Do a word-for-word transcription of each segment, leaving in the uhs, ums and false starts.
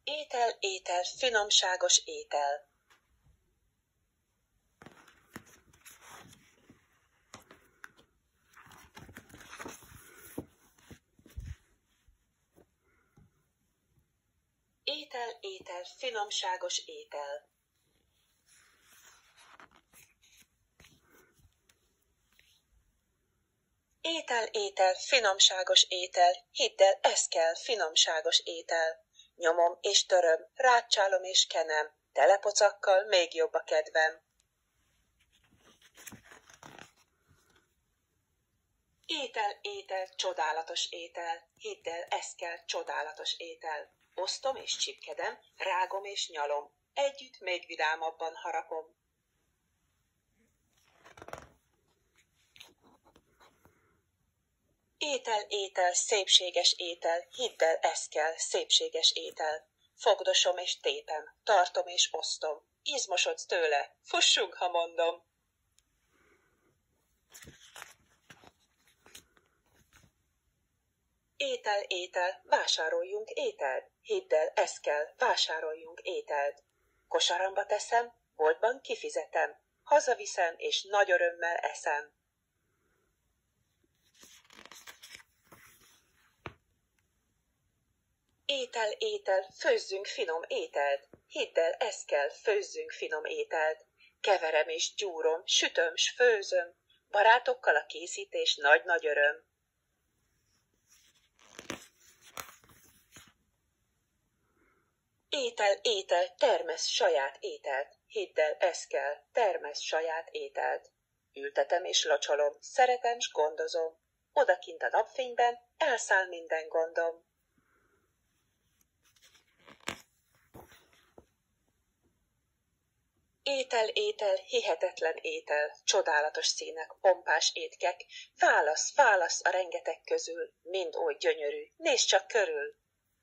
Étel, étel, finomságos étel. Étel, étel, finomságos étel. Étel, étel, finomságos étel, hidd el, ez kell, finomságos étel. Nyomom és töröm, ráccsálom és kenem, telepocakkal még jobb a kedvem. Étel, étel, csodálatos étel, hidd el, ez kell, csodálatos étel. Osztom és csipkedem, rágom és nyalom, együtt még vidámabban harapom. Étel, étel, szépséges étel, hidd el, ez kell, szépséges étel. Fogdosom és tépem, tartom és osztom, izmosodsz tőle, fussunk, ha mondom. Étel, étel, vásároljunk ételt, hidd el, ez kell, vásároljunk ételt. Kosaramba teszem, boltban kifizetem, hazaviszem és nagy örömmel eszem. Étel, étel, főzzünk finom ételt, hidd el, ez kell, főzzünk finom ételt. Keverem és gyúrom, sütöm s főzöm, barátokkal a készítés nagy-nagy öröm. Étel, étel, termesz saját ételt, hidd el, ez kell, termesz saját ételt. Ültetem és locsolom, szeretem s gondozom, odakint a napfényben elszáll minden gondom. Étel, étel, hihetetlen étel, csodálatos színek, pompás étkek, válasz, válasz a rengeteg közül, mind oly gyönyörű, nézd csak körül.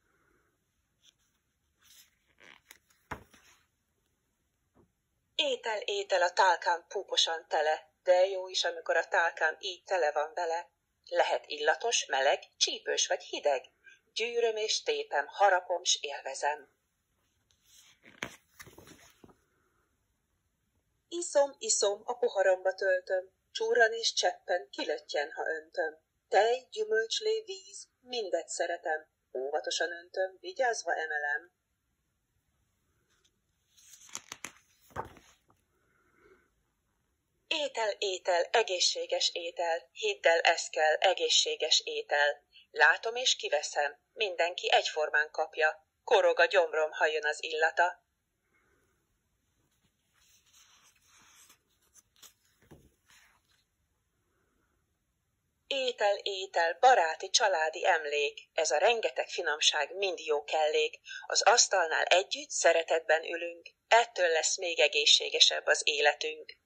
Étel, étel, a tálkám púposan tele, de jó is, amikor a tálkám így tele van vele. Lehet illatos, meleg, csípős vagy hideg, gyűröm és tépem, harapom s élvezem. Iszom, iszom, a poharamba töltöm, csúran és cseppen, kilöttyen, ha öntöm. Tej, gyümölcslé, víz, mindet szeretem, óvatosan öntöm, vigyázva emelem. Étel, étel, egészséges étel, hidd el, ez kell, egészséges étel. Látom és kiveszem, mindenki egyformán kapja, korog a gyomrom, ha jön az illata. Étel, étel, baráti, családi emlék, ez a rengeteg finomság mind jó kellék. Az asztalnál együtt szeretetben ülünk, ettől lesz még egészségesebb az életünk.